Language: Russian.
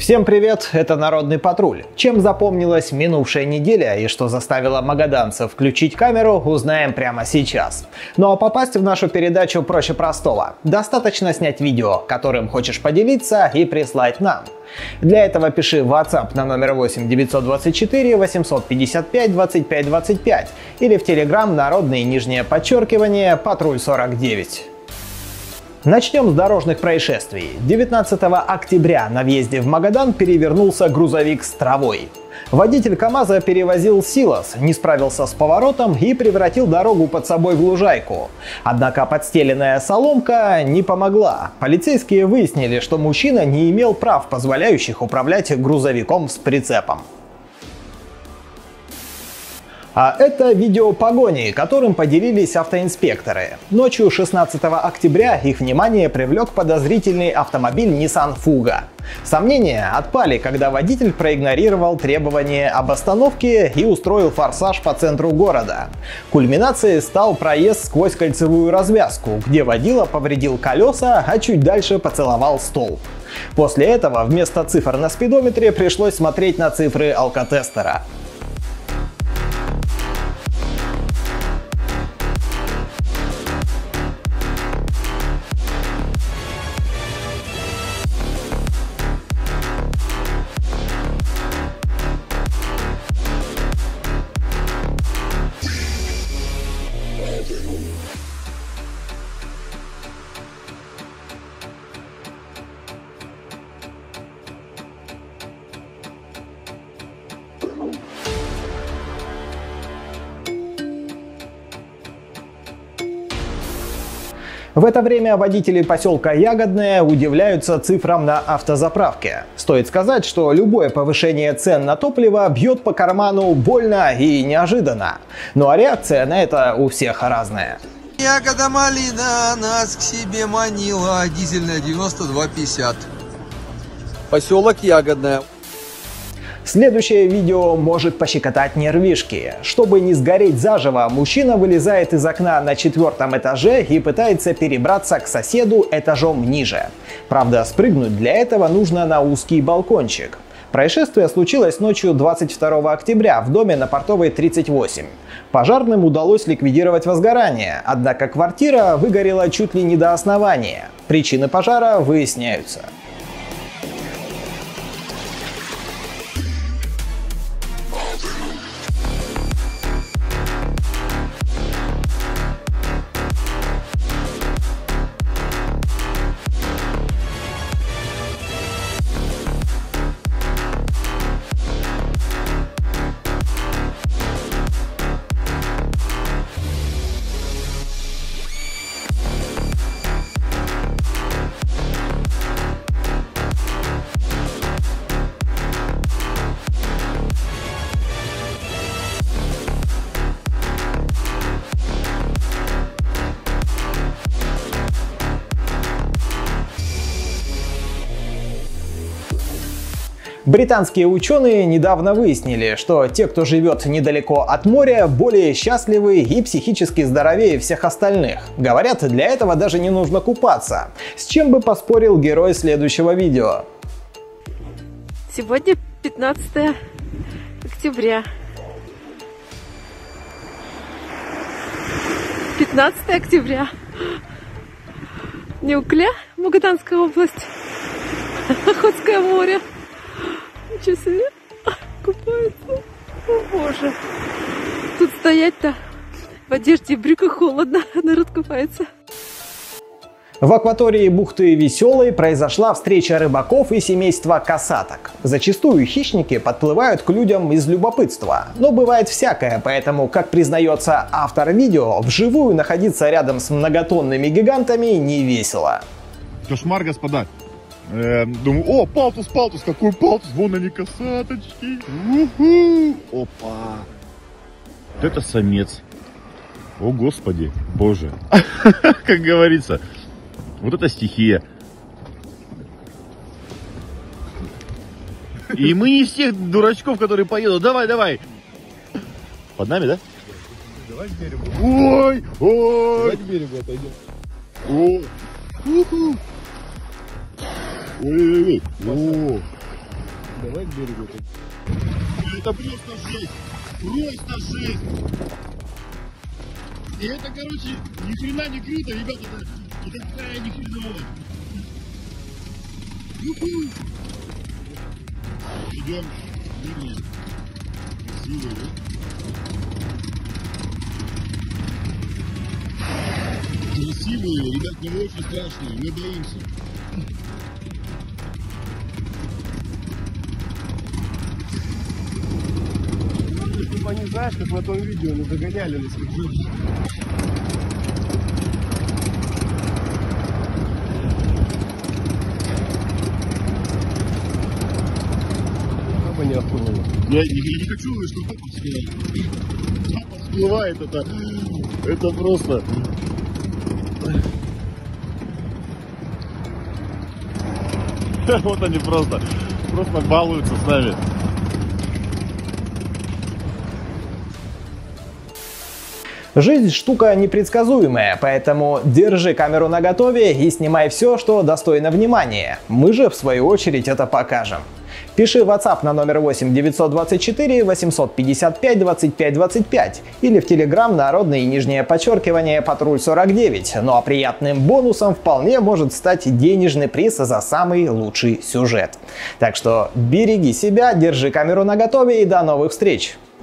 Всем привет, это Народный патруль. Чем запомнилась минувшая неделя и что заставило магаданцев включить камеру, узнаем прямо сейчас. Ну а попасть в нашу передачу проще простого. Достаточно снять видео, которым хочешь поделиться, и прислать нам. Для этого пиши в WhatsApp на номер 8 924 855 25 25 или в Telegram народный_подчеркивание патруль 49. Начнем с дорожных происшествий. 19 октября на въезде в Магадан перевернулся грузовик с травой. Водитель КАМАЗа перевозил силос, не справился с поворотом и превратил дорогу под собой в лужайку. Однако подстеленная соломка не помогла. Полицейские выяснили, что мужчина не имел прав, позволяющих управлять грузовиком с прицепом. А это видео погони, которым поделились автоинспекторы. Ночью 16 октября их внимание привлек подозрительный автомобиль Nissan Fuga. Сомнения отпали, когда водитель проигнорировал требования об остановке и устроил форсаж по центру города. Кульминацией стал проезд сквозь кольцевую развязку, где водила повредил колеса, а чуть дальше поцеловал столб. После этого вместо цифр на спидометре пришлось смотреть на цифры алкотестера. В это время водители поселка Ягодное удивляются цифрам на автозаправке. Стоит сказать, что любое повышение цен на топливо бьет по карману больно и неожиданно. Ну а реакция на это у всех разная. Ягода малина нас к себе манила, дизельная 92,50. Поселок Ягодное. Следующее видео может пощекотать нервишки. Чтобы не сгореть заживо, мужчина вылезает из окна на 4-м этаже и пытается перебраться к соседу этажом ниже. Правда, спрыгнуть для этого нужно на узкий балкончик. Происшествие случилось ночью 22 октября в доме на Портовой 38. Пожарным удалось ликвидировать возгорание, однако квартира выгорела чуть ли не до основания. Причины пожара выясняются. Британские ученые недавно выяснили, что те, кто живет недалеко от моря, более счастливы и психически здоровее всех остальных. Говорят, для этого даже не нужно купаться. С чем бы поспорил герой следующего видео? Сегодня 15 октября. 15 октября. Неукля, Магаданская область. Охотское море. Ничего себе, купаются. О боже. Тут стоять-то в одежде и брюках холодно, народ купается. В акватории бухты Веселой произошла встреча рыбаков и семейства касаток. Зачастую хищники подплывают к людям из любопытства. Но бывает всякое, поэтому, как признается автор видео, вживую находиться рядом с многотонными гигантами не весело. Кошмар, господа. Думаю, о, палтус, какой палтус, вон они, касаточки. Опа. Вот это самец. О, господи, боже. Как говорится, вот это стихия. И мы не всех дурачков, которые поедут. Давай. Под нами, да? Давай к берегу. Ой. Давай к берегу отойдем. Ой. Ой-ой-ой. Давай к берегу. Это просто жесть. Просто жесть. И это, короче, ни хрена не круто, ребята. Это такая ни хрена. Идем. Красиво, да? Красивые, ребят, но очень страшные, мы боимся. Чтобы они, знаешь, как на том видео, не догоняли нас. Папа не отплывал. Я не хочу, чтобы папа всплывает. Папа всплывает, это просто... Вот они просто балуются с нами. Жизнь штука непредсказуемая, поэтому держи камеру наготове и снимай все, что достойно внимания. Мы же, в свою очередь, это покажем. Пиши в WhatsApp на номер 8 924 855 25 25 или в Telegram народное нижнее подчеркивание патруль 49. Ну а приятным бонусом вполне может стать денежный приз за самый лучший сюжет. Так что береги себя, держи камеру наготове и до новых встреч!